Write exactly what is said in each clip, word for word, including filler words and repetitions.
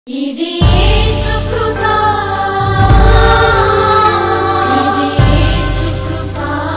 ఇది యేసు కృప, ఇది యేసు కృప,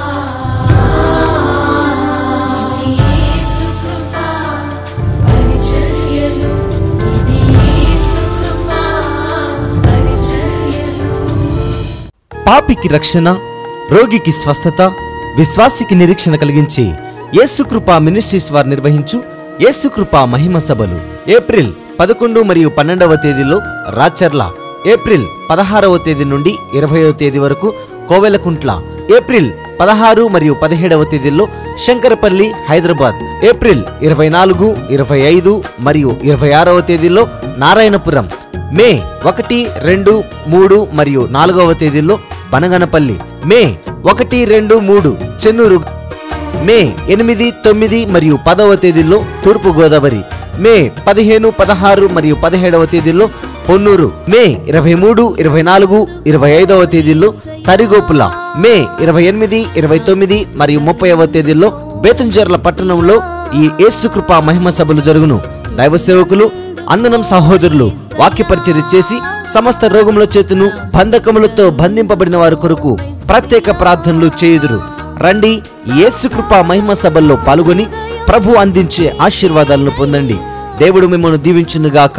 ఇది యేసు కృప పరిచర్యలు, ఇది యేసు కృప పరిచర్యలు. పాపికి రక్షణ, రోగికి స్వస్థత, విశ్వాసికి నిరీక్షణ కలిగించే యేసుకృప మినిస్ట్రీస్ వారు నిర్వహించు యేసుకృప మహిమ సభలు ఏప్రిల్ పదకొండు మరియు పన్నెండవ తేదీలో రాచర్ల, ఏప్రిల్ పదహారవ తేదీ నుండి ఇరవైవ తేదీ వరకు కోవెలకుంట్ల, ఏప్రిల్ పదహారు మరియు పదిహేడవ తేదీల్లో శంకరపల్లి హైదరాబాద్, ఏప్రిల్ ఇరవై నాలుగు ఇరవై ఐదు మరియు ఇరవై ఆరవ తేదీల్లో నారాయణపురం, మే ఒకటి రెండు మూడు మరియు నాలుగవ తేదీల్లో బనగనపల్లి, మే ఒకటి రెండు మూడు చెన్నూరు, మే ఎనిమిది తొమ్మిది మరియు పదవ తేదీల్లో తూర్పు గోదావరి, మే పదిహేను పదహారు మరియు పదిహేడవ తేదీల్లో పొన్నూరు, మే ఇరవై మూడు ఇరవై నాలుగు ఇరవై ఐదవ తేదీల్లో తరిగోపుల, మే ఇరవై ఎనిమిది ఇరవై తొమ్మిది మరియు ముప్పైవ తేదీల్లో బేతంచెర్ల పట్టణంలో ఈ యేసుకృప మహిమ సభలు జరుగును. దైవ సేవకులు అందనం సహోదరులు వాక్య పరిచర్య చేసి సమస్త రోగముల చేతును బంధకములతో బంధింపబడిన వారి కొరకు ప్రత్యేక ప్రార్థనలు చేయుదురు. రండి, యేసుకృప మహిమ సభల్లో పాల్గొని ప్రభు అందించే ఆశీర్వాదాలను పొందండి. దేవుడు మిమ్మల్ని దీవించునుగాక.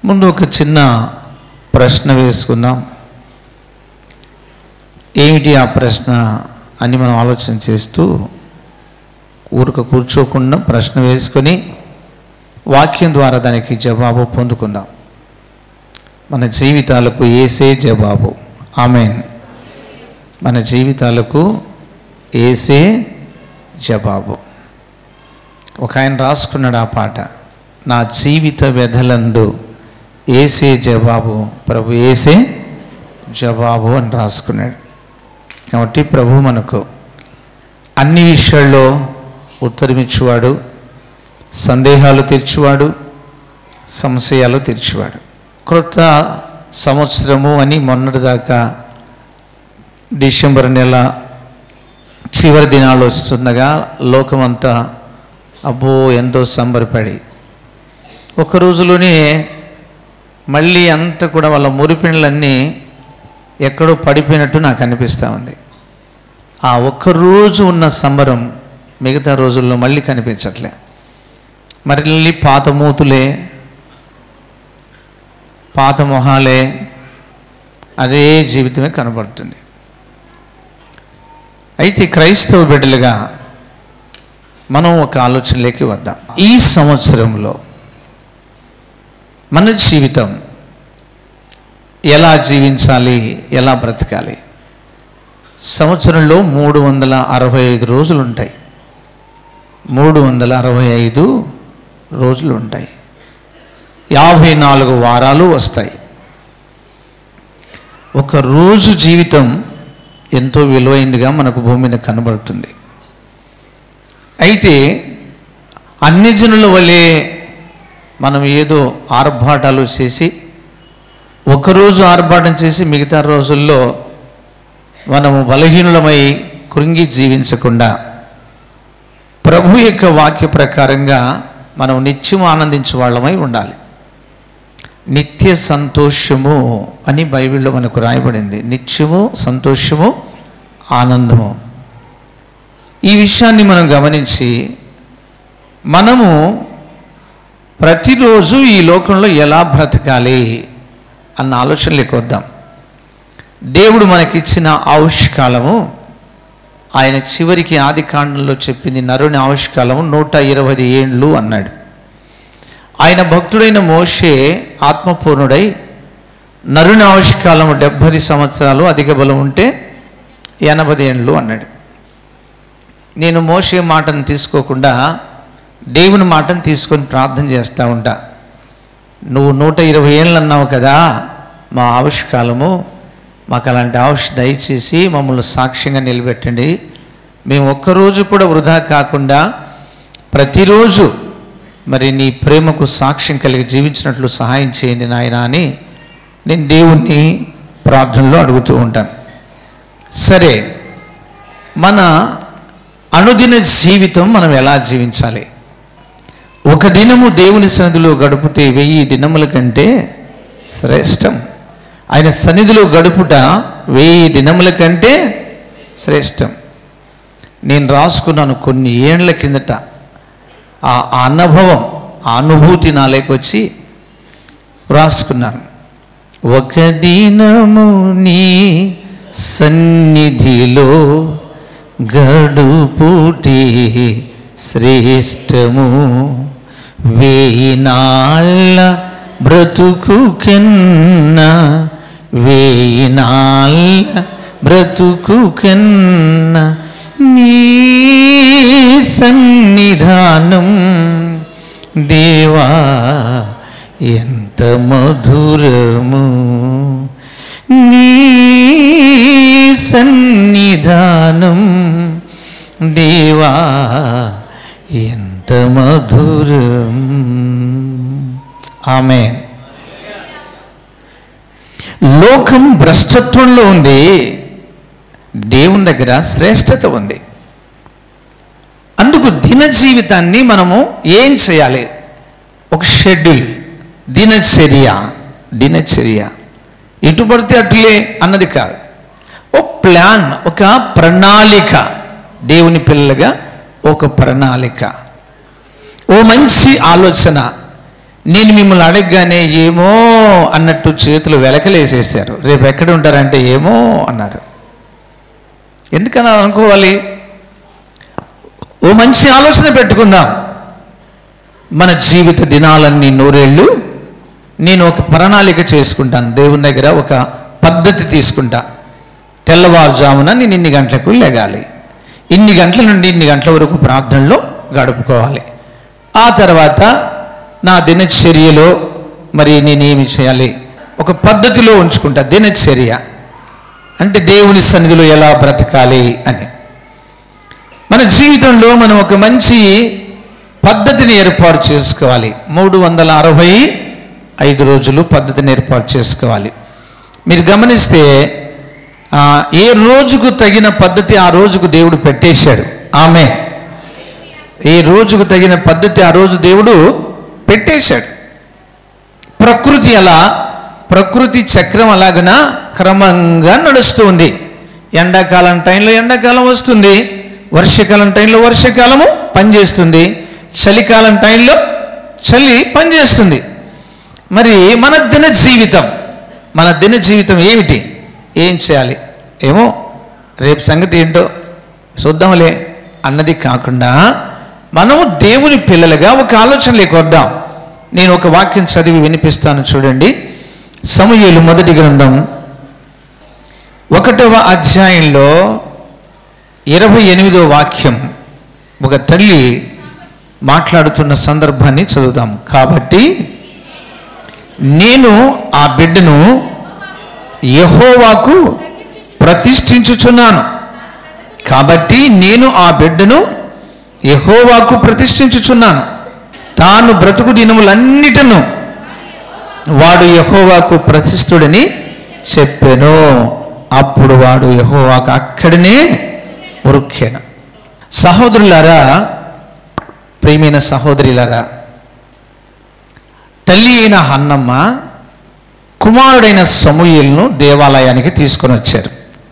ముందు ఒక చిన్న ప్రశ్న వేసుకుందాం. ఏమిటి ఆ ప్రశ్న అని మనం ఆలోచన చేస్తూ ఊరిక కూర్చోకుండా ప్రశ్న వేసుకొని వాక్యం ద్వారా దానికి జవాబు పొందుకుందాం. మన జీవితాలకు యేసే జవాబు. ఆమేన్. మన జీవితాలకు యేసే జవాబు. ఒక ఆయన రాసుకున్నాడు ఆ పాట, నా జీవిత వ్యధలందు యేసే జవాబు, ప్రభు యేసే జవాబు అని రాసుకున్నాడు. కాబట్టి ప్రభు మనకు అన్ని విషయాల్లో ఉత్తరమిచ్చువాడు, సందేహాలు తీర్చువాడు, సంశయాలు తీర్చువాడు. క్రొత్త సంవత్సరము అని మొన్నటిదాకా డిసెంబర్ నెల చివరి దినాలు వస్తుండగా లోకమంతా అబ్బో ఎంతో సంబరపడి ఒక రోజులోనే మళ్ళీ అంతా కూడా వాళ్ళ మురిపిండ్లన్నీ ఎక్కడో పడిపోయినట్టు నాకు అనిపిస్తూ ఉంది. ఆ ఒక్కరోజు ఉన్న సంబరం మిగతా రోజుల్లో మళ్ళీ కనిపించట్లే. మళ్ళీ పాత మూతులే, పాత మొహాలే, అదే జీవితమే కనబడుతుంది. అయితే క్రైస్తవ బిడ్డలుగా మనం ఒక ఆలోచనలోకి వద్దాం. ఈ సంవత్సరంలో మన జీవితం ఎలా జీవించాలి, ఎలా బ్రతకాలి? సంవత్సరంలో మూడు వందల అరవై ఐదు రోజులు ఉంటాయి. మూడు వందల అరవై ఐదు రోజులు ఉంటాయి. యాభై నాలుగు వారాలు వస్తాయి. ఒక రోజు జీవితం ఎంతో విలువైనదిగా మనకు భూమి మీద కనబడుతుంది. అయితే అన్ని జనుల వలె మనం ఏదో ఆర్భాటాలు చేసి ఒకరోజు ఆర్భాటం చేసి మిగతా రోజుల్లో మనము బలహీనులమై కృంగి జీవించకుండా ప్రభు యొక్క వాక్య ప్రకారంగా మనం నిత్యం ఆనందించే వాళ్ళమై ఉండాలి. నిత్య సంతోషము అని బైబిల్లో మనకు రాయబడింది. నిత్యము సంతోషము ఆనందము. ఈ విషయాన్ని మనం గమనించి మనము ప్రతిరోజు ఈ లోకంలో ఎలా బ్రతకాలి అన్న ఆలోచనలోకి వద్దాం. దేవుడు మనకిచ్చిన ఆయుష్కాలము, ఆయన చివరికి ఆది కాండంలో చెప్పింది నరుని ఆయుష్కాలము నూట ఇరవై ఏండ్లు అన్నాడు. ఆయన భక్తుడైన మోషే ఆత్మపూర్ణుడై నరుని ఆయుష్కాలము డెబ్బై సంవత్సరాలు, అధిక బలం ఉంటే ఎనభై ఏండ్లు అన్నాడు. నేను మోషే మాటను తీసుకోకుండా దేవుని మాటను తీసుకొని ప్రార్థన చేస్తూ ఉంటా. నువ్వు నూట ఇరవై ఏళ్ళు అన్నావు కదా, మా ఆయుష్కాలము, మాకు అలాంటి ఆయుష్ దయచేసి మమ్మల్ని సాక్ష్యంగా నిలబెట్టండి. మేము ఒక్కరోజు కూడా వృధా కాకుండా ప్రతిరోజు మరి నీ ప్రేమకు సాక్ష్యం కలిగి జీవించినట్లు సహాయం చేయండి నాయనా అని నేను దేవుణ్ణి ప్రార్థనలో అడుగుతూ ఉంటాను. సరే, మన అనుదిన జీవితం మనం ఎలా జీవించాలి? ఒక దినము దేవుని సన్నిధిలో గడుపుతే వెయ్యి దినముల కంటే శ్రేష్టం. ఆయన సన్నిధిలో గడుపుట వెయ్యి దినముల కంటే శ్రేష్టం. నేను రాసుకున్నాను కొన్ని ఏళ్ల కిందట. ఆ అనుభవం, ఆ అనుభూతి నాలేకొచ్చి రాసుకున్నాను. ఒక దినము నీ సన్నిధిలో గడుపుటే శ్రేష్టము, వేయినాళ్ళ బ్రతుకు కన్నా, వేయినాళ్ళ బ్రతుకు కన్నా నీ సన్నిధానం దేవా ఎంత మధురము, నీ సన్నిధానం దేవా ఎంత మధురం. ఆమేన్. లోకం భ్రష్టత్వంలో ఉంది, దేవుని దగ్గర శ్రేష్టత ఉంది. అందుకు దిన జీవితాన్ని మనము ఏం చేయాలి? ఒక షెడ్యూల్, దినచర్య. దినచర్య ఎటు పడితే అటులే అన్నది కాదు. ఒక ప్లాన్, ఒక ప్రణాళిక. దేవుని పిల్లలుగా ఒక ప్రణాళిక, ఓ మంచి ఆలోచన. నేను మిమ్మల్ని అడగగానే ఏమో అన్నట్టు చేతులు వెలకలేసేసారు. రేపు ఎక్కడ ఉంటారంటే ఏమో అన్నారు. ఎందుకని అనుకోవాలి? ఓ మంచి ఆలోచన పెట్టుకుందాం. మన జీవిత దినాలన్నీ నూరేళ్ళు నేను ఒక ప్రణాళిక చేసుకుంటాను. దేవుని దగ్గర ఒక పద్ధతి తీసుకుంటా. తెల్లవారుజామున నేను ఇన్ని గంటలకు లెగాలి, ఇన్ని గంటల నుండి ఇన్ని గంటల వరకు ప్రార్థనలో గడుపుకోవాలి. ఆ తర్వాత నా దినచర్యలో మరి నేనేమి చేయాలి, ఒక పద్ధతిలో ఉంచుకుంటా. దినచర్య అంటే దేవుని సన్నిధిలో ఎలా బ్రతకాలి అని. మన జీవితంలో మనం ఒక మంచి పద్ధతిని ఏర్పాటు చేసుకోవాలి. మూడు వందల అరవై ఐదు రోజులు పద్ధతిని ఏర్పాటు చేసుకోవాలి. మీరు గమనిస్తే ఏ రోజుకు తగిన పద్ధతి ఆ రోజుకు దేవుడు పెట్టేశాడు. ఆమె ఏ రోజుకు తగిన పద్ధతి ఆ రోజు దేవుడు పెట్టేశాడు. ప్రకృతి అలా, ప్రకృతి చక్రం అలాగన క్రమంగా నడుస్తూ ఉంది. ఎండాకాలం టైంలో ఎండాకాలం వస్తుంది, వర్షాకాలం టైంలో వర్షాకాలము పనిచేస్తుంది, చలికాలం టైంలో చలి పనిచేస్తుంది. మరి మన దిన జీవితం మన దిన జీవితం ఏమిటి, ఏం చేయాలి, ఏమో రేపు సంగతి ఏంటో చూద్దాంలే అన్నది కాకుండా మనము దేవుని పిల్లలుగా ఒక ఆలోచన లేకొద్దాం. నేను ఒక వాక్యం చదివి వినిపిస్తాను చూడండి. సమూయేలు మొదటి గ్రంథం ఒకటవ అధ్యాయంలో ఇరవై ఎనిమిదవ వాక్యం ఒక తల్లి మాట్లాడుతున్న సందర్భాన్ని చదువుదాం. కాబట్టి నేను ఆ బిడ్డను యెహోవాకు ప్రతిష్ఠించుచున్నాను. కాబట్టి నేను ఆ బిడ్డను యెహోవాకు ప్రతిష్ఠించుచున్నాను. తాను బ్రతుకు దినములన్నిటను వాడు యెహోవాకు ప్రతిష్ఠుడని చెప్పెను. అప్పుడు వాడు యెహోవాకు అక్కడనే ఉరుక్కెను. సహోదరులారా, ప్రియమైన సహోదరులారా, తల్లి అయిన హన్నమ్మ కుమారుడైన సమూయేలును దేవాలయానికి తీసుకొని వచ్చారు.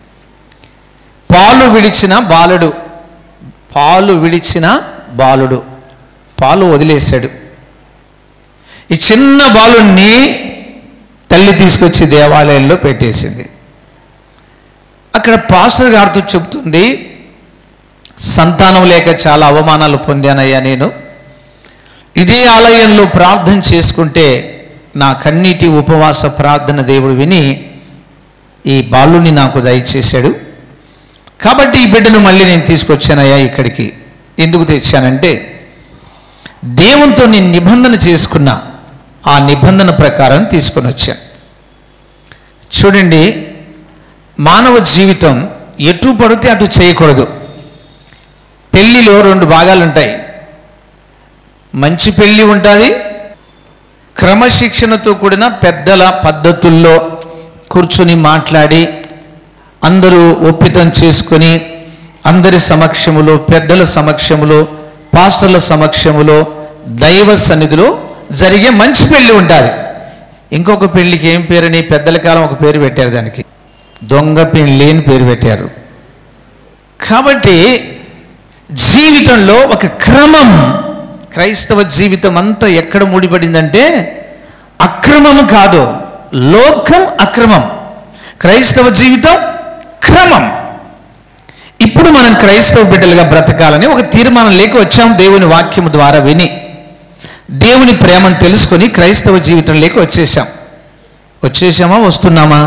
పాలు విడిచిన బాలుడు పాలు విడిచిన బాలుడు పాలు వదిలేశాడు. ఈ చిన్న బాలుణ్ణి తల్లి తీసుకొచ్చి దేవాలయంలో పెట్టేసింది. అక్కడ పాస్టర్ గారితో చెప్తుంది, సంతానం లేక చాలా అవమానాలు పొందానయ్యా. నేను ఇదే ఆలయంలో ప్రార్థన చేసుకుంటే నా కన్నీటి ఉపవాస ప్రార్థన దేవుడు విని ఈ బాలుని నాకు దయచేశాడు. కాబట్టి ఈ బిడ్డను మళ్ళీ నేను తీసుకొచ్చానయ్యా ఇక్కడికి. ఎందుకు తెచ్చానంటే దేవునితో నేను నిబంధన చేసుకున్నా, ఆ నిబంధన ప్రకారం తీసుకొని వచ్చాను. చూడండి, మానవ జీవితం ఎటు పడితే అటు చేయకూడదు. పెళ్లిలో రెండు భాగాలు ఉంటాయి. మంచి పెళ్ళి ఉంటుంది, క్రమశిక్షణతో కూడిన పెద్దల పద్ధతుల్లో కూర్చొని మాట్లాడి అందరూ ఒప్పితం చేసుకొని అందరి సమక్షములో, పెద్దల సమక్షములో, పాస్టర్ల సమక్షములో, దైవ సన్నిధిలో జరిగే మంచి పెళ్ళి ఉంటుంది. ఇంకొక పెళ్ళికి ఏం పేరని పెద్దల కాలం ఒక పేరు పెట్టారు, దానికి దొంగ పెళ్ళి అని పేరు పెట్టారు. కాబట్టి జీవితంలో ఒక క్రమం, క్రైస్తవ జీవితం అంతా ఎక్కడ ముడిపడిందంటే అక్రమము కాదు, లోకం అక్రమం, క్రైస్తవ జీవితం క్రమం. ఇప్పుడు మనం క్రైస్తవ బిడ్డలుగా బ్రతకాలని ఒక తీర్మానం లేక వచ్చాం. దేవుని వాక్యము ద్వారా విని దేవుని ప్రేమను తెలుసుకొని క్రైస్తవ జీవితం లేక వచ్చేసాం. వచ్చేసామా, వస్తున్నామా?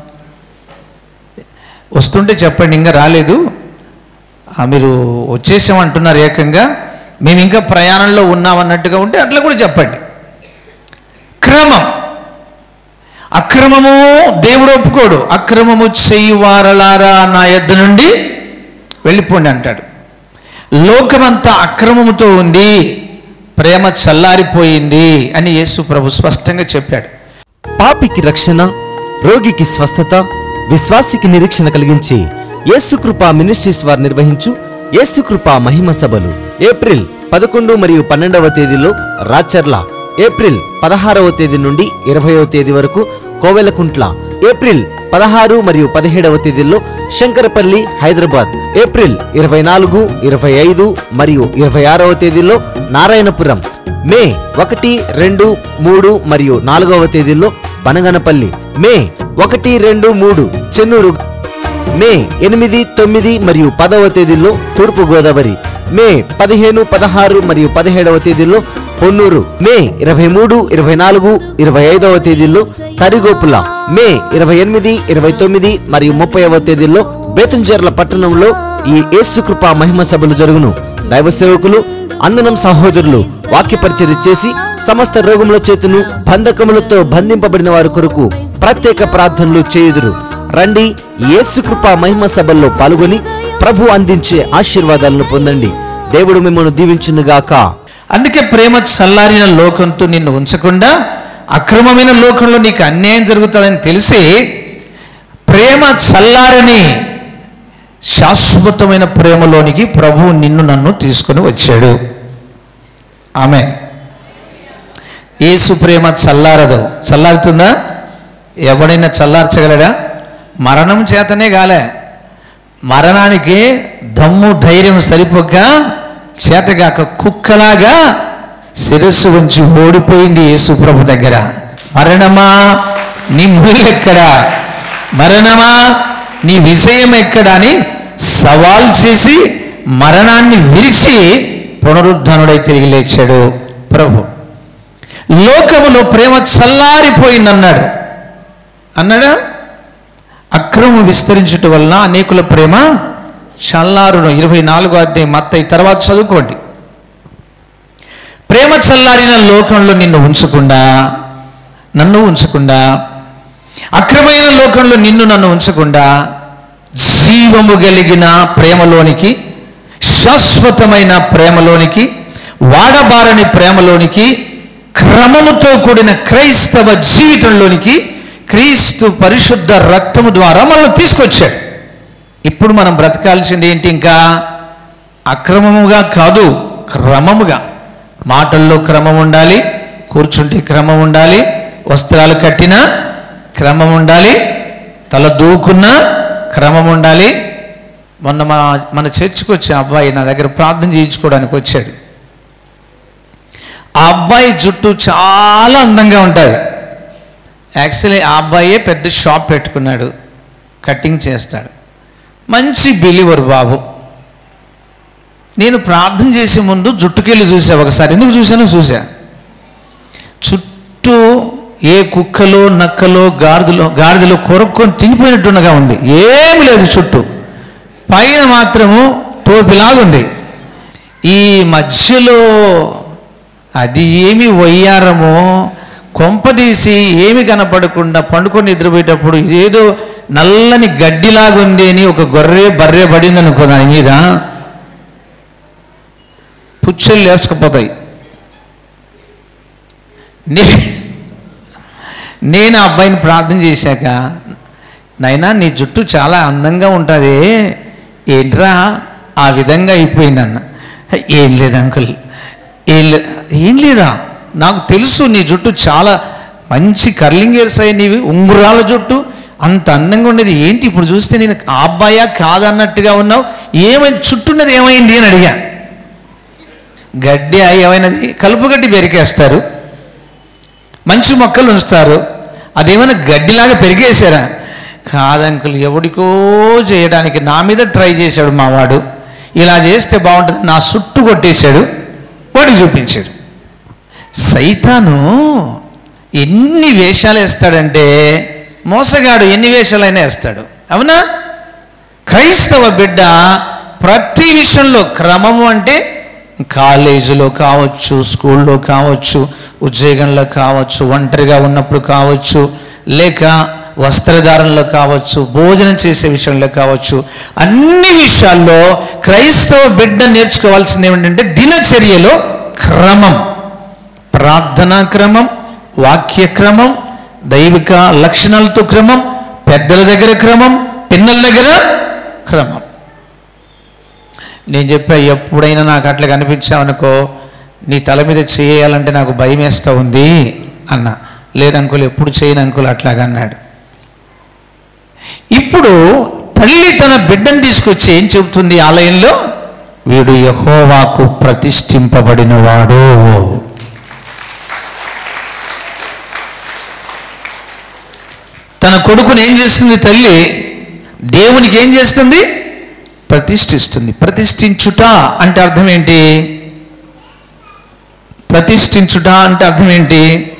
వస్తుంటే చెప్పండి. ఇంకా రాలేదు, మీరు వచ్చేసామంటున్నారు ఏకంగా, మేము ఇంకా ప్రయాణంలో ఉన్నామన్నట్టుగా ఉంటే అట్లా కూడా చెప్పండి. క్రమం, అక్రమము దేవుడు ఒప్పుకోడు. అక్రమము చెయ్యి వారలారా నా యొద్ద నుండి వెళ్ళిపోండి అంటాడు. లోకమంతా అక్రమముతో ఉంది, ప్రేమ చల్లారిపోయింది అని యేసు ప్రభు స్పష్టంగా చెప్పాడు. పాపికి రక్షణ, రోగికి స్వస్థత, విశ్వాసికి నిరీక్షణ కలిగించి యేసుకృప మినిస్ట్రీస్ వారు నిర్వహించు యేసుకృప మహిమ సభలు ఏప్రిల్ పదకొండు మరియు పన్నెండవ తేదీలో రాచర్ల, ఏప్రిల్ పదహారవ తేదీ నుండి ఇరవయవ తేదీ వరకు కోవెలకుంట్ల, ఏప్రిల్ పదహారు మరియు పదిహేడవ తేదీల్లో శంకరపల్లి హైదరాబాద్, ఏప్రిల్ ఇరవై నాలుగు, ఇరవై ఐదు మరియు ఇరవై ఆరవ తేదీల్లో నారాయణపురం, మే ఒకటి రెండు మూడు మరియు నాలుగవ తేదీల్లో బనగనపల్లి. మే ఒకటి రెండు మూడు చెన్నూరు. మే ఎనిమిది తొమ్మిది మరియు పదవ తేదీల్లో తూర్పు గోదావరి. మే పదిహేను పదహారు మరియు పదిహేడవ తేదీల్లో పొన్నూరు. మే ఇరవై మూడు ఇరవై నాలుగు ఇరవై ఐదవ తేదీల్లో తరిగోపుల. మే ఇరవై ఎనిమిది ఇరవై తొమ్మిది మరియు ముప్పైవ తేదీల్లో బేతంచెర్ల పట్టణంలో ఈ యేసుకృప మహిమ సభలు జరుగును. దైవ సేవకులు అందనం సహోదరులు వాక్య పరిచర్య చేసి సమస్త రోగముల చేతును బంధకములతో బంధింపబడిన వారి కొరకు ప్రత్యేక ప్రార్థనలు చేయుదురు. రండి, యేసుకృప మహిమ సభల్లో పాల్గొని ప్రభు అందించే ఆశీర్వాదాలను పొందండి. దేవుడు మిమ్మల్ని దీవించునుగాక. అందుకే ప్రేమ చల్లారిన లోకంతో నిన్ను ఉంచకుండా అక్రమమైన లోకంలో నీకు అన్యాయం జరుగుతుందని తెలిసి ప్రేమ చల్లారని శాశ్వతమైన ప్రేమలోనికి ప్రభువు నిన్ను నన్ను తీసుకుని వచ్చాడు. ఆమె యేసు ప్రేమ చల్లారదు. చల్లారుతుందా? ఎవడైనా చల్లార్చగలడా? మరణం చేతనే కాలే, మరణానికి దమ్ము ధైర్యం సరిపోక చేతగాక కుక్కలాగా శిరస్సు వంచి ఓడిపోయింది యేసు ప్రభు దగ్గర. మరణమా నీ ముళ్ళెక్కడా, మరణమా నీ విజయం ఎక్కడా అని సవాల్ చేసి మరణాన్ని విరిచి పునరుద్ధరణుడై తిరిగి లేచాడు ప్రభు. లోకములో ప్రేమ చల్లారిపోయిందన్నాడు. అన్నాడా? అక్రమం విస్తరించటం వలన అనేకుల ప్రేమ చల్లారును. ఇరవై నాలుగో అధ్యాయం మత్తయి తర్వాత చదువుకోండి. ప్రేమ చల్లారిన లోకంలో నిన్ను ఉంచకుండా, నన్ను ఉంచకుండా, అక్రమైన లోకంలో నిన్ను నన్ను ఉంచకుండా జీవము కలిగిన ప్రేమలోనికి, శాశ్వతమైన ప్రేమలోనికి, వాడబారని ప్రేమలోనికి, క్రమముతో కూడిన క్రైస్తవ జీవితంలోనికి క్రీస్తు పరిశుద్ధ రక్తము ద్వారా మనల్ని తీసుకొచ్చాడు. ఇప్పుడు మనం బ్రతకాల్సింది ఏంటి? ఇంకా అక్రమముగా కాదు, క్రమముగా. మాటల్లో క్రమం ఉండాలి, కూర్చుంటే క్రమం ఉండాలి, వస్త్రాలు కట్టినా క్రమం ఉండాలి, తల దూకున్నా క్రమం ఉండాలి. మొన్న మా మన చర్చికి వచ్చే అబ్బాయి నా దగ్గర ప్రార్థన చేయించుకోవడానికి వచ్చాడు. ఆ అబ్బాయి జుట్టు చాలా అందంగా ఉంటుంది. యాక్చువల్లీ ఆ అబ్బాయే పెద్ద షాప్ పెట్టుకున్నాడు, కటింగ్ చేస్తాడు. మంచి బిలీవర్ బాబు. నేను ప్రార్థన చేసే ముందు జుట్టుకెళ్ళి చూసా ఒకసారి. ఎందుకు చూసానో చూసా. చుట్టూ ఏ కుక్కలో నక్కలో గాడిదలో గాడిదలో కొరుక్కొని తినిపోయినట్టుగా ఉంది. ఏమి లేదు చుట్టూ, పైన మాత్రము టోపిలాగుంది. ఈ మధ్యలో అది ఏమి వయ్యారమో కొంపదీసి ఏమి కనపడకుండా పండుకొని నిద్రపోయేటప్పుడు ఏదో నల్లని గడ్డిలాగుంది అని ఒక గొర్రె బర్రె పడింది అనుకో, దాని మీద పుచ్చలు లేచుకుపోతాయి. నే నేను ఆ అబ్బాయిని ప్రార్థన చేశాక, నైనా నీ జుట్టు చాలా అందంగా ఉంటుంది, ఏంట్రా ఆ విధంగా అయిపోయిందన్న. ఏం లేదు అంకుల్, ఏం లే ఏం లేదా నాకు తెలుసు నీ జుట్టు చాలా మంచి కర్లింగ్ హెయిర్స్ అయ్యి, నీవి ఉంగురాల జుట్టు అంత అందంగా ఉండేది ఏంటి ఇప్పుడు చూస్తే నేను ఆ అబ్బాయా కాదన్నట్టుగా ఉన్నావు, ఏమైంది చుట్టున్నది ఏమైంది అని అడిగా. గడ్డి ఏమైనది? కలుపు గడ్డి పెరికేస్తారు, మంచి మొక్కలు ఉంచుతారు, అదేమైనా గడ్డిలాగా పెరిగేశారా? కాదంకులు, ఎవడికో చేయడానికి నా మీద ట్రై చేశాడు మావాడు, ఇలా చేస్తే బాగుంటుంది నా చుట్టు కొట్టేశాడు, వాడికి చూపించాడు. సైతాను ఎన్ని వేషాలు వేస్తాడంటే, మోసగాడు ఎన్ని వేషాలైనా వేస్తాడు. అవునా? క్రైస్తవ బిడ్డ ప్రతి విషయంలో క్రమము అంటే కాలేజీలో కావచ్చు, స్కూల్లో కావచ్చు, ఉద్యోగంలో కావచ్చు, ఒంటరిగా ఉన్నప్పుడు కావచ్చు, లేక వస్త్రధారణలో కావచ్చు, భోజనం చేసే విషయంలో కావచ్చు, అన్ని విషయాల్లో క్రైస్తవ బిడ్డ నేర్చుకోవాల్సింది ఏమిటంటే దినచర్యలో క్రమం, ప్రార్థనా క్రమం, వాక్య క్రమం, దైవిక లక్షణాలతో క్రమం, పెద్దల దగ్గర క్రమం, పిన్నల దగ్గర క్రమం. నేను చెప్పా, ఎప్పుడైనా నాకు అట్లా కనిపించావనుకో నీ తల మీద చేయాలంటే నాకు భయం వేస్తూ ఉంది అన్న. లేదంకులు, ఎప్పుడు చేయను అంకులు అట్లాగా అన్నాడు. ఇప్పుడు తల్లి తన బిడ్డను తీసుకొచ్చి ఏం చెబుతుంది ఆలయంలో? వీడు యెహోవాకు ప్రతిష్ఠింపబడినవాడు. తన కొడుకుని ఏం చేస్తుంది తల్లి? దేవునికి ఏం చేస్తుంది? ప్రతిష్ఠిస్తుంది. ప్రతిష్ఠించుట అంటే అర్థం ఏంటి? ప్రతిష్ఠించుట అంటే అర్థం ఏంటి?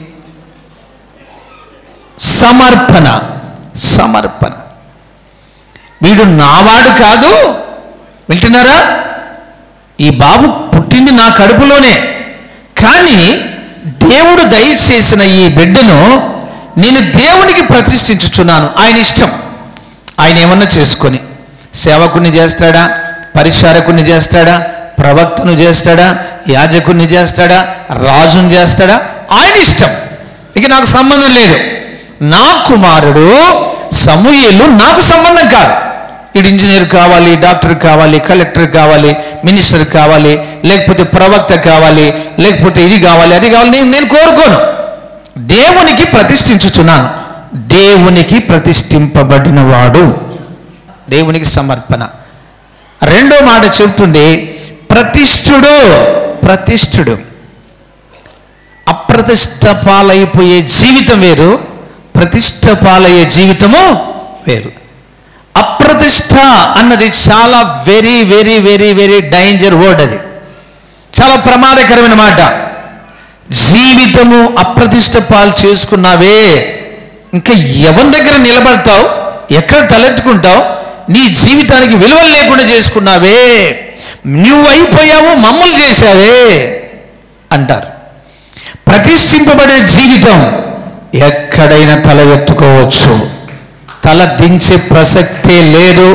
సమర్పణ. సమర్పణ. వీడు నావాడు కాదు, వింటున్నారా? ఈ బాబు పుట్టింది నా కడుపులోనే, కానీ దేవుడు దయచేసిన ఈ బిడ్డను నేను దేవునికి ప్రతిష్ఠించుచున్నాను. ఆయన ఇష్టం, ఆయన ఏమన్నా చేసుకొని సేవకుని చేస్తాడా, పరిచారకుని చేస్తాడా, ప్రవక్తను చేస్తాడా, యాజకుని చేస్తాడా, రాజుని చేస్తాడా, ఆయన ఇష్టం. ఇక నాకు సంబంధం లేదు. నా కుమారుడు సమూయేలు నాకు సంబంధం కాదు. ఇటు ఇంజనీర్ కావాలి, డాక్టర్ కావాలి, కలెక్టర్ కావాలి, మినిస్టర్ కావాలి, లేకపోతే ప్రవక్త కావాలి, లేకపోతే ఇది కావాలి, అది కావాలి, నేను నేను కోరుకోను. దేవునికి ప్రతిష్ఠించుచున్నాను. దేవునికి ప్రతిష్ఠింపబడిన వాడు, దేవునికి సమర్పణ. రెండో మాట చెబుతుంది ప్రతిష్ఠుడు. ప్రతిష్ఠుడు. అప్రతిష్ట పాలైపోయే జీవితం వేరు, ప్రతిష్ట పాలయ్యే జీవితము వేరు. అప్రతిష్ట అన్నది చాలా very very very very danger word. అది చాలా ప్రమాదకరమైన మాట. జీవితము అప్రతిష్ట పాలు చేసుకున్నావే, ఇంకా ఎవరి దగ్గర నిలబడతావు, ఎక్కడ తలెత్తుకుంటావు, నీ జీవితానికి విలువలు లేకుండా చేసుకున్నావే, నువ్వు అయిపోయావు, మమ్మల్ని చేశావే అంటారు. ప్రతిష్ఠింపబడే జీవితం ఎక్కడైనా తల ఎత్తుకోవచ్చు, తల దించే ప్రసక్తే లేదు,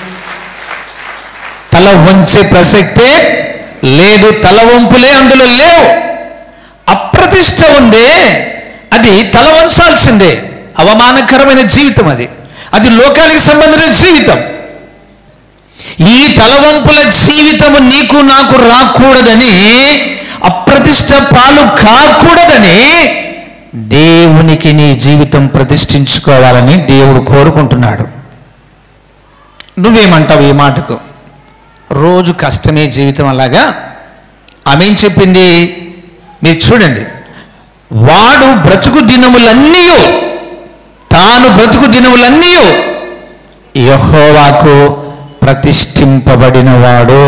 తల వంచే ప్రసక్తే లేదు, తల వంపులే అందులో లేవు. అప్రతిష్ట ఉందే అది తల వంచాల్సిందే. అవమానకరమైన జీవితం అది, అది లోకానికి సంబంధించిన జీవితం. ఈ తలవంపుల జీవితము నీకు నాకు రాకూడదని, అప్రతిష్ట పాలు కాకూడదని దేవునికి నీ జీవితం ప్రతిష్ఠించుకోవాలని దేవుడు కోరుకుంటున్నాడు. నువ్వేమంటావు ఈ మాటకు? రోజు కష్టమే జీవితం. అలాగా ఆమె ఏం చెప్పింది మీరు చూడండి. వాడు బ్రతుకు దినములన్నీ, తాను బ్రతుకు దినములన్నీ యెహోవాకు ప్రతిష్ఠింపబడిన వాడు.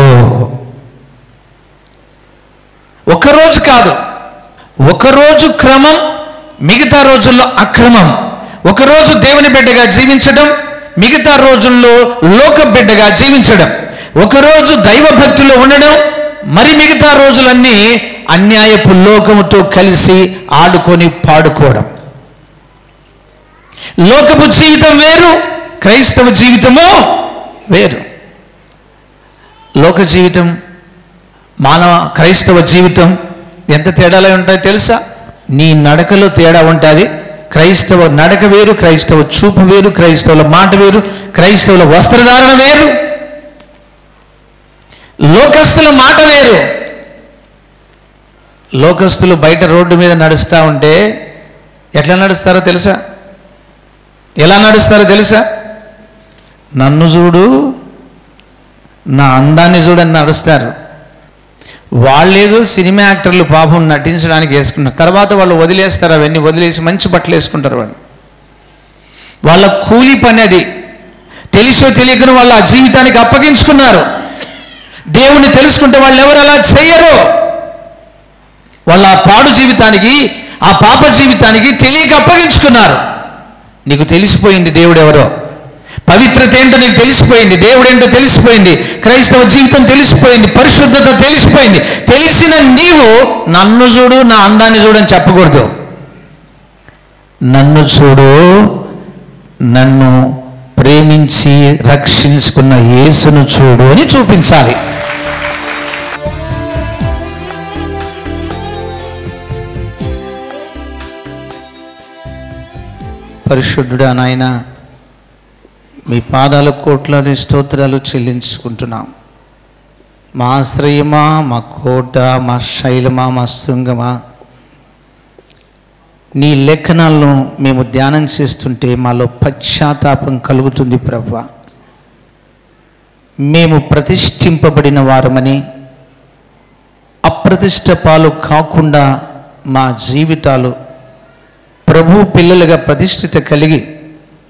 ఒకరోజు కాదు, ఒకరోజు క్రమం, మిగతా రోజుల్లో అక్రమం. ఒకరోజు దేవుని బిడ్డగా జీవించడం, మిగతా రోజుల్లో లోక బిడ్డగా జీవించడం. ఒకరోజు దైవ భక్తిలో ఉండడం, మరి మిగతా రోజులన్నీ అన్యాయపు లోకముతో కలిసి ఆడుకొని పాడుకోవడం. లోకపు జీవితం వేరు, క్రైస్తవ జీవితము వేరు. లోక జీవితం, మానవ క్రైస్తవ జీవితం ఎంత తేడాలు ఉంటాయో తెలుసా? నీ నడకలో తేడా ఉంటుంది. క్రైస్తవ నడక వేరు, క్రైస్తవ చూపు వేరు, క్రైస్తవుల మాట వేరు, క్రైస్తవుల వస్త్రధారణ వేరు, లోకస్తుల మాట వేరు. లోకస్తులు బయట రోడ్డు మీద నడుస్తూ ఉంటే ఎట్లా నడుస్తారో తెలుసా? ఎలా నడుస్తారో తెలుసా? నన్ను చూడు, నా అందాన్ని చూడని నడుస్తారు. వాళ్ళేదో సినిమా యాక్టర్లు పాపం నటించడానికి వేసుకున్నారు, తర్వాత వాళ్ళు వదిలేస్తారు. అవన్నీ వదిలేసి మంచి బట్టలు వేసుకుంటారు. వాళ్ళు వాళ్ళ కూలి పని అది. తెలుసో తెలియకను వాళ్ళు ఆ జీవితానికి అప్పగించుకున్నారు. దేవుణ్ణి తెలుసుకుంటే వాళ్ళు ఎవరు అలా చేయరు. వాళ్ళు ఆ పాడు జీవితానికి, ఆ పాప జీవితానికి తెలియక అప్పగించుకున్నారు. నీకు తెలిసిపోయింది దేవుడు ఎవరో, పవిత్రత ఏంటో నీకు తెలిసిపోయింది, దేవుడు ఏంటో తెలిసిపోయింది, క్రైస్తవ జీవితం తెలిసిపోయింది, పరిశుద్ధత తెలిసిపోయింది. తెలిసిన నీవు నన్ను చూడు, నా అందాన్ని చూడని చెప్పకూడదు. నన్ను చూడు, నన్ను ప్రేమించి రక్షించుకున్న యేసును చూడు అని చూపించాలి. పరిశుద్ధుడా నాయన, మీ పాదాల కోట్లాది స్తోత్రాలు చెల్లించుకుంటున్నాం. మా ఆశ్రయమా, మా కోట, మా శైలమా, మా శృంగమా, నీ లేఖనాలను మేము ధ్యానం చేస్తుంటే మాలో పశ్చాత్తాపం కలుగుతుంది ప్రభువా. మేము ప్రతిష్ఠింపబడిన వారమని, అప్రతిష్ట పాలు కాకుండా మా జీవితాలు ప్రభు పిల్లలుగా ప్రతిష్ఠిత కలిగి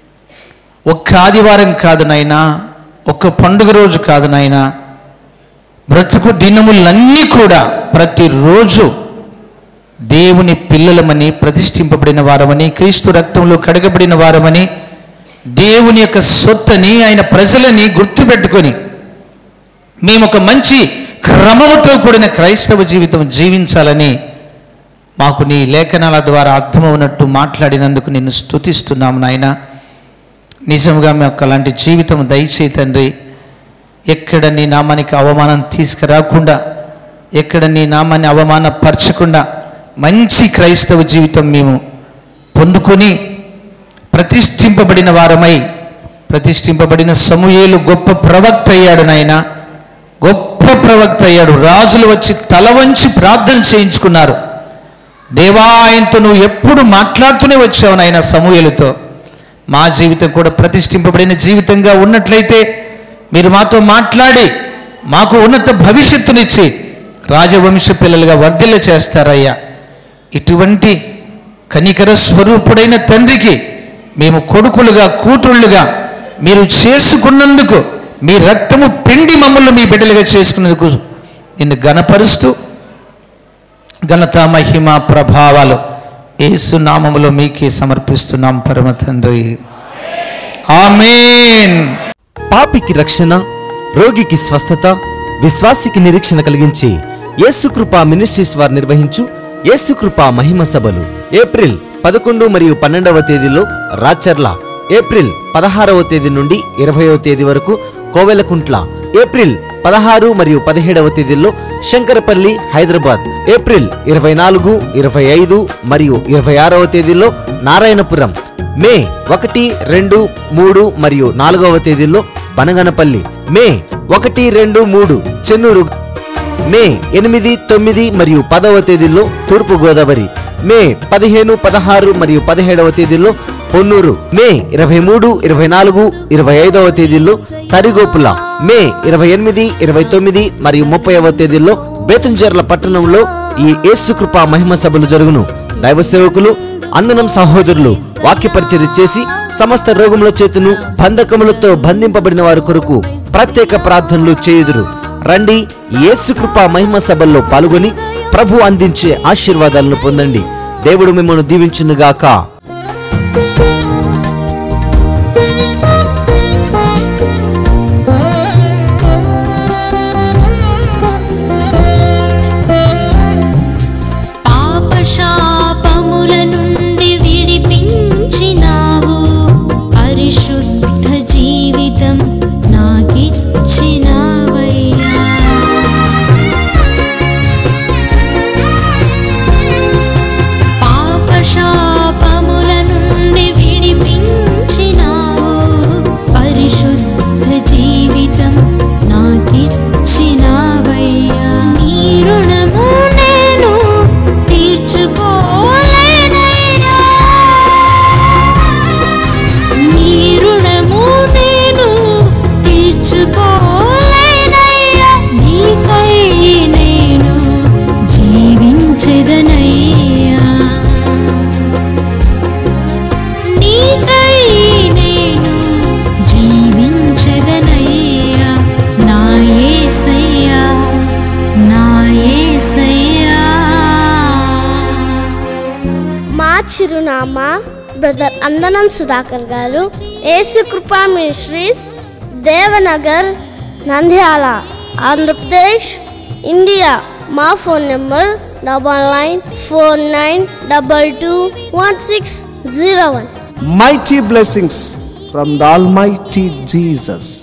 ఒక్క ఆదివారం కాదు నాయనా, ఒక్క పండుగ రోజు కాదు నాయనా, బ్రతుకు దినములన్నీ కూడా ప్రతిరోజు దేవుని పిల్లలమని, ప్రతిష్ఠింపబడిన వారమని, క్రీస్తు రక్తంలో కడగబడిన వారమని, దేవుని యొక్క సొత్తని, ఆయన ప్రజలని గుర్తుపెట్టుకొని మేము ఒక మంచి క్రమముతో కూడిన క్రైస్తవ జీవితం జీవించాలని మాకు నీ లేఖనాల ద్వారా అర్థమవునట్టు మాట్లాడినందుకు నిన్ను స్తుతిస్తున్నాము నాయన. నిజంగా మాకు అలాంటి జీవితం దయచేయి తండ్రి. ఎక్కడ నీ నామానికి అవమానం తీసుకురాకుండా, ఎక్కడ నీ నామాన్ని అవమానపరచకుండా మంచి క్రైస్తవ జీవితం మేము పొందుకొని ప్రతిష్ఠింపబడిన వారమై, ప్రతిష్ఠింపబడిన సమూయేలు గొప్ప ప్రవక్త అయ్యాడు నాయన, గొప్ప ప్రవక్త అయ్యాడు. రాజులు వచ్చి తల వంచి ప్రార్థన చేయించుకున్నారు. దేవా, ఆయనతో నువ్వు ఎప్పుడు మాట్లాడుతూనే వచ్చావు నాయన సమూయేలుతో. మా జీవితం కూడా ప్రతిష్ఠింపబడిన జీవితంగా ఉన్నట్లయితే మీరు మాతో మాట్లాడి మాకు ఉన్నత భవిష్యత్తునిచ్చి రాజవంశ పిల్లలుగా వర్ధిల్ల చేస్తారయ్యా. ఇటువంటి కనికర స్వరూపుడైన తండ్రికి మేము కొడుకులుగా, కూతుళ్ళుగా మీరు చేసుకున్నందుకు, మీ రక్తము పిండి మమ్మల్ని మీ బిడ్డలుగా చేసుకున్నందుకు నిన్ను ఘనపరుస్తూ, ఘనత, మహిమ, ప్రభావాలు యేసు నామములో మీకే సమర్పిస్తున్నాం పరమ తండ్రి. ఆమేన్. పాపికి రక్షణ, రోగికి స్వస్థత, విశ్వాసికి నిరీక్షణ కలిగించే యేసుకృప మినిస్ట్రీస్ వారు నిర్వహించు యేసుకృప మహిమ సభలు ఏప్రిల్ పదకొండు మరియు పన్నెండవ తేదీలో రాచర్ల, ఏప్రిల్ పదహారవ తేదీ నుండి ఇరవయవ తేదీ వరకు కోవెలకుంట్ల, ఏప్రిల్ పదహారు మరియు పదిహేడవ తేదీల్లో శంకరపల్లి, హైదరాబాద్, ఏప్రిల్ ఇరవై నాలుగు, ఇరవై ఐదు మరియు ఇరవై ఆరవ తేదీల్లో నారాయణపురం, మే ఒకటి, రెండు, మూడు మరియు నాలుగవ తేదీల్లో బనగనపల్లి, మే ఒకటి, రెండు, మూడు చెన్నూరు, మే ఎనిమిది, తొమ్మిది మరియు పదవ తేదీల్లో తూర్పు గోదావరి, మే పదిహేను, పదహారు మరియు పదిహేడవ తేదీల్లో పొన్నూరు, మే ఇరవై మూడు, ఇరవై నాలుగు, ఇరవై ఐదవ తేదీల్లో తరిగోపుల, మే ఇరవై ఎనిమిది, ఇరవై తొమ్మిది మరియు ముప్పైవ తేదీల్లో బేతంచెర్ల పట్టణంలో ఈ యేసుకృప మహిమ సభలు జరుగును. దైవ సేవకులు, అందనం సహోదరులు వాక్య పరిచర్య చేసి సమస్త రోగముల చేతును, బంధకములతో బంధింపబడిన వారి కొరకు ప్రత్యేక ప్రార్థనలు చేయుదురు. రండి, యేసుకృప మహిమ సభల్లో పాల్గొని ప్రభు అందించే ఆశీర్వాదాలను పొందండి. దేవుడు మిమ్మల్ని దీవించునుగాక. పాపశాపముల నుండి విడిపించినావు, పరిశుద్ధ జీవితం నాకిచ్చినావయ్యా. పాపశాపముల నుండి విడిపించినావు, పరిశుద్ధ జీవితం నాకిచ్చినావయ్యా. నీ రుణము నేను తీర్చుకోలేనయ్యా, నీ రుణము నేను తీర్చుకోలేనయ్యా. నీకై నేను జీవించెదనయ్యా, నీకై నేను జీవించెదనయ్యా. నా యేసయ్యా, నా యేసయ్యా. మా చిరునామా brother Andanam Sudhakar garu, Yesukripa ministries, Devanagar, Nandyal, Andhra Pradesh, India. మా phone number double nine four nine double two one six zero one. Mighty blessings from the Almighty Jesus.